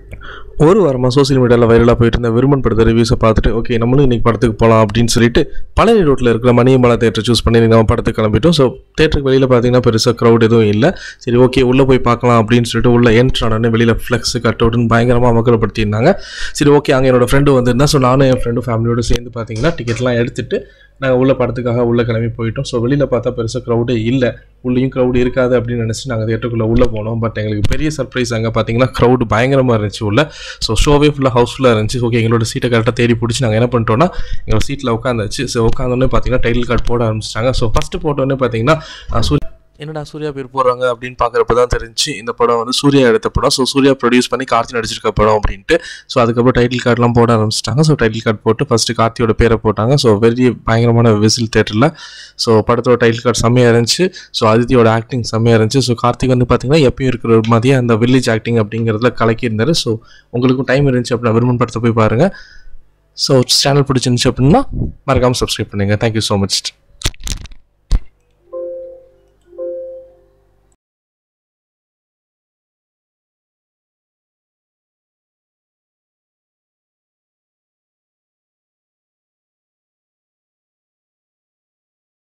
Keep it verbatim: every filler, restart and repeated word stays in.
ஒரு வாரமாக சோசியல் மீடியாவில் வைரலாக போயிட்டு இருந்த விருமன் படத்தை ரிவ்யூஸை பார்த்துட்டு ஓகே நம்மளும் இன்றைக்கி படத்துக்கு போகலாம் அப்படின்னு சொல்லிட்டு பழனி ரோட்டில் இருக்கிற மணியம்பாலா தேட்டர் சூஸ் பண்ணி நம்ம படத்துக்கு கிளம்பிட்டோம். ஸோ தேட்டருக்கு வெளியில் பார்த்தீங்கன்னா பெருசாக க்ரௌட் எதுவும் இல்லை. சரி ஓகே உள்ளே போய் பார்க்கலாம் அப்படின்னு சொல்லிட்டு உள்ள என்ட்ரானே வெளியில் ஃப்ளெக்ஸ் கட் அவுட்னு பயங்கரமாக மக்களப்படுத்தியிருந்தாங்க. சரி ஓகே அங்கே என்னோடய ஃப்ரெண்டு வந்திருந்தா. ஸோ நானும் என் ஃப்ரெண்டும் ஃபேமிலியோடு சேர்ந்து பார்த்தீங்கன்னா டிக்கெட்லாம் எடுத்துகிட்டு நாங்கள் உள்ள படத்துக்காக உள்ளே கிளம்பி போயிட்டோம். ஸோ வெளியில் பார்த்தா பெருசாக க்ரௌடே இல்லை, உள்ளேயும் க்ரௌடு இருக்காது அப்படின்னு நினச்சி நாங்கள் தேட்டருக்குள்ளே உள்ளே போனோம். பட் எங்களுக்கு பெரிய சர்ப்ரைஸ் அங்கே பார்த்தீங்கன்னா க்ரௌடு பயங்கரமாக இருந்துச்சு உள்ள. ஸோ ஷோவே ஃபுல்லாக ஹவுஸ்ஃபுல்லாக இருந்துச்சு. ஓகே எங்களோட சீட்டை கரெக்டாக தேடி பிடிச்சி நாங்கள் என்ன பண்ணிட்டோம்னா எங்களோட சீட்டில் உட்காந்துச்சு. ஸோ உட்காந்தோடனே பார்த்தீங்கன்னா டைட்டில் கார்டு போட ஆரம்பிச்சிட்டாங்க. ஸோ ஃபஸ்ட்டு போட்டோடனே பார்த்தீங்கன்னா சூரிய என்னடா சூர்யா பேர் போடுறாங்க அப்படின்னு பார்க்குறப்ப தான் தெரிஞ்சு இந்த படம் வந்து சூர்யா எடுத்த படம். ஸோ சூர்யா ப்ரொடியூஸ் பண்ணி கார்த்தி நடிச்சிருக்க படம் அப்படின்ட்டு. ஸோ அதுக்கப்புறம் டைட்டில் கார்டெலாம் போட ஆரம்பிச்சிட்டாங்க. ஸோ டைட்டில் கார்டு போட்டு ஃபஸ்ட்டு கார்த்தியோட பேரை போட்டாங்க. ஸோ வெரி பயங்கரமான விசில் தேட்டரில். ஸோ படத்தோட டைட்டில் கார்டு செம்மையாக இருந்துச்சு. ஸோ அதித்தியோட ஆக்டிங் செம்மையாக இருந்துச்சு. ஸோ கார்த்திக் வந்து பார்த்தீங்கன்னா எப்பயும் இருக்கிற மாதிரியே அந்த வில்லேஜ் ஆக்டிங் அப்படிங்கிறதுல கலக்கியிருந்தார். ஸோ உங்களுக்கும் டைம் இருந்துச்சு அப்படின்னா விரும்பன் படத்தை போய் பாருங்கள். ஸோ சேனல் பிடிச்சிருந்துச்சு அப்படின்னா மறக்காமல் சப்ஸ்கிரைப் பண்ணுங்கள். Thank you so much.